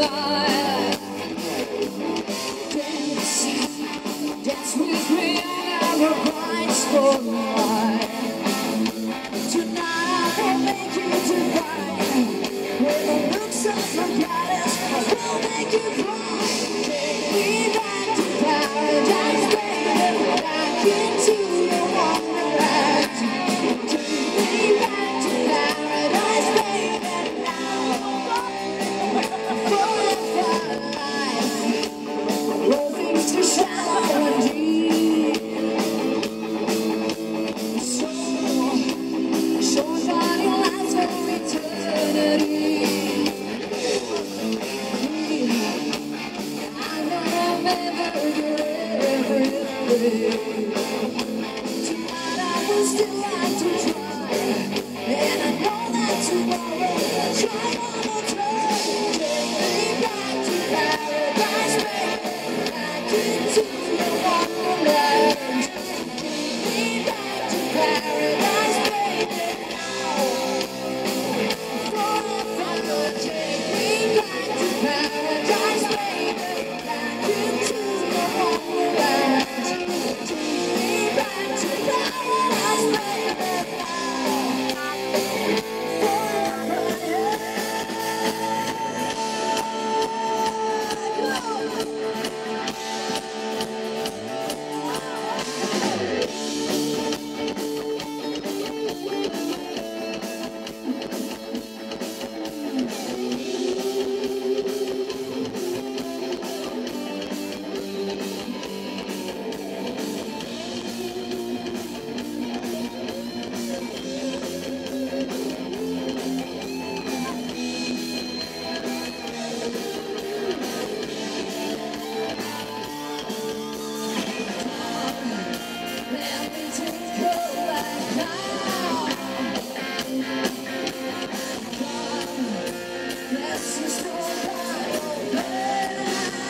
fire. Dance, dance with me under a bright spotlight. Tonight I will make you divine. With the looks of the goddess, I will make you cry. Take me back to paradise, baby, back into your wonderland. Take me back to paradise, baby, now. Forever life, all things too shallow and deep. So body lasts for eternity. I know I'll never get everything. Tonight I will still like to try, and I know that tomorrow I'll try one more time. Take me back to paradise, baby, back into your wonderland. Take me back to paradise, baby, now. Forever, take me back to paradise, baby, back into your wonderland. Take me back to paradise, baby, now. Forever, yeah. Let me take your life now. Yes, it's no matter.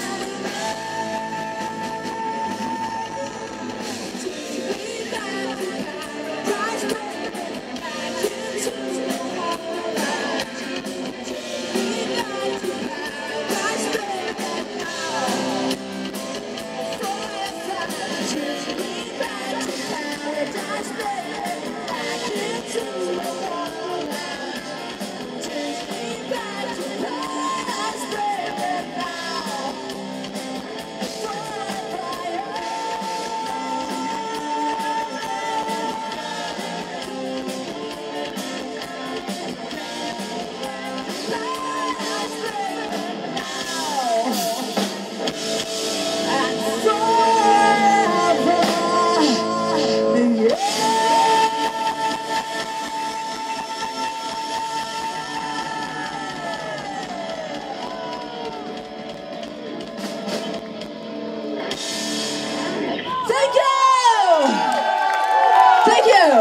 Take me back to paradise, baby, back into your wonderland. Take me back to paradise, baby, now. Forever, take me back to paradise, baby, back into your wonderland. Take me back to paradise, baby, now. Forever, yeah. Paradise, baby, now. And forever, yeah. Thank you! Thank you!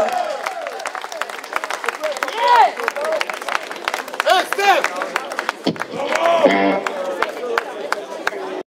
Hey, Steph!